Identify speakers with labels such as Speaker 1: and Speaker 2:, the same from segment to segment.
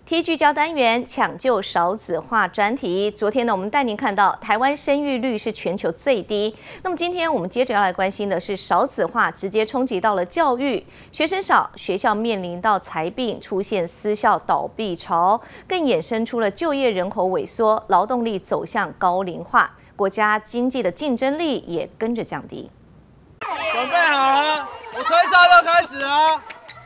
Speaker 1: T 聚焦单元抢救少子化专题。昨天呢，我们带您看到台湾生育率是全球最低。那么今天我们接着要来关心的是少子化直接冲击到了教育，学生少，学校面临到财并，出现私校倒闭潮，更衍生出了就业人口萎缩，劳动力走向高龄化，国家经济的竞争力也跟着降低。
Speaker 2: 准备好了，我吹哨就开始啊！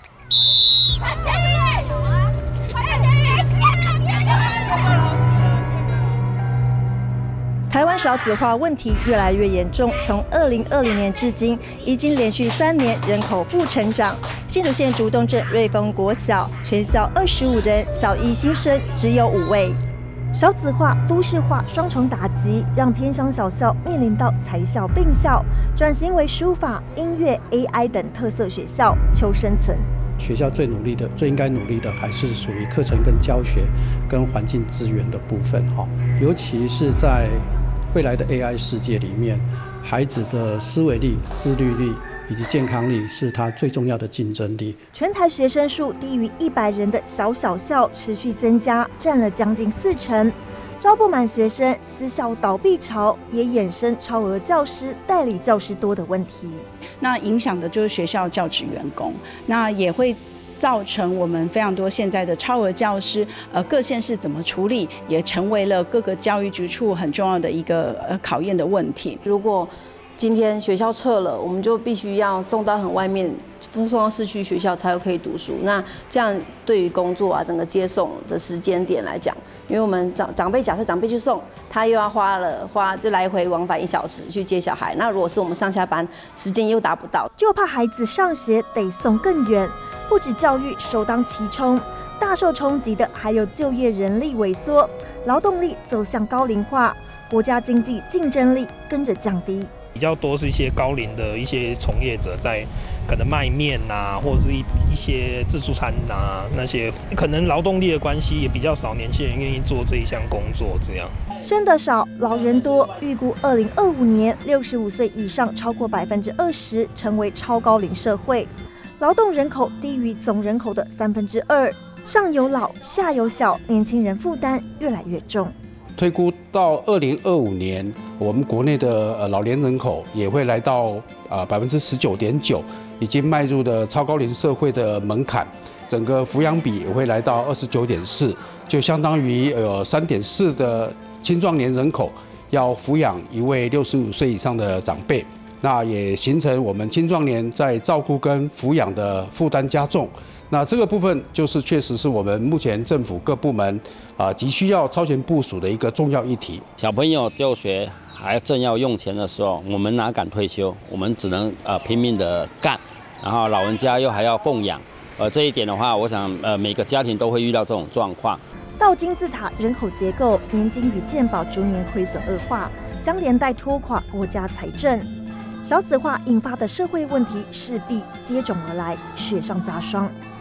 Speaker 3: 台湾少子化问题越来越严重，从2020年至今，已经连续3年人口负成长。新竹县竹东镇瑞丰国小全校25人，小一新生只有5位。少子化、都市化双重打击，让偏乡小校面临到才校并校，转型为书法、音乐、AI 等特色学校求生存。
Speaker 4: 学校最应该努力的，还是属于课程跟教学跟环境资源的部分哈，尤其是在未来的 AI 世界里面，孩子的思维力、自律力以及健康力是他最重要的竞争力。
Speaker 3: 全台学生数低于100人的小校持续增加，占了将近40%。招不满学生，私校倒闭潮也衍生超额教师、代理教师多的问题。
Speaker 5: 那影响的就是学校教职员工，那也会造成我们非常多现在的超额教师，各县市怎么处理，也成为了各个教育局处很重要的一个考验的问题。
Speaker 6: 如果今天学校撤了，我们就必须要送到很外面，送到市区学校才有可以读书。那这样对于工作啊，整个接送的时间点来讲，因为我们长辈假设长辈去送，他又要花就来回往返1小时去接小孩。那如果是我们上下班时间又达不到，
Speaker 3: 就怕孩子上学得送更远。不止教育首当其冲，大受冲击的还有就业人力萎缩，劳动力走向高龄化，国家经济竞争力跟着降低。
Speaker 7: 比较多是一些高龄的一些从业者在可能卖面啊，或者是一些自助餐啊，那些可能劳动力的关系也比较少，年轻人愿意做这一项工作。这样
Speaker 3: 生得少，老人多，预估2025年65岁以上超过20%，成为超高龄社会。劳动人口低于总人口的2%，上有老下有小，年轻人负担越来越重。
Speaker 4: 推估到2025年，我们国内的老年人口也会来到19.9%，已经迈入了超高龄社会的门槛。整个抚养比也会来到29.4%，就相当于3.4的青壮年人口要抚养一位65岁以上的长辈。那也形成我们青壮年在照顾跟抚养的负担加重。那这个部分就是确实是我们目前政府各部门急需要超前部署的一个重要议题。
Speaker 8: 小朋友就学还正要用钱的时候，我们哪敢退休？我们只能拼命的干，然后老人家又还要奉养。这一点的话，我想每个家庭都会遇到这种状况。
Speaker 3: 倒金字塔人口结构，年金与健保逐年亏损恶化，将连带拖垮国家财政。少子化引发的社会问题势必接踵而来，雪上加霜。